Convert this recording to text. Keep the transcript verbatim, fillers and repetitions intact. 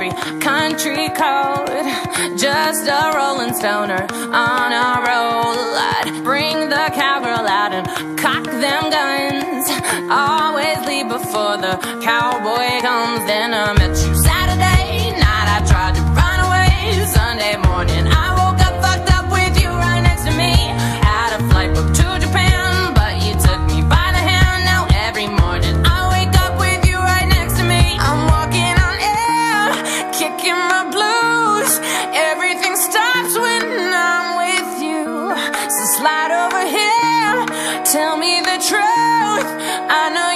every country code. Just a rolling stoner on a roll. I'd bring the cowgirl out and cock them guns. Always leave before the cowboy comes. Then I met you Saturday night, I tried to run away. Sunday morning I woke up fucked up with you right next to me. Had a flight booked to Japan, but you took me by the hand. Now every morning I wake up with you right next to me. I'm walking on air, kicking my blues. Everything stops when I'm with you. So slide over here, tell me the truth. I know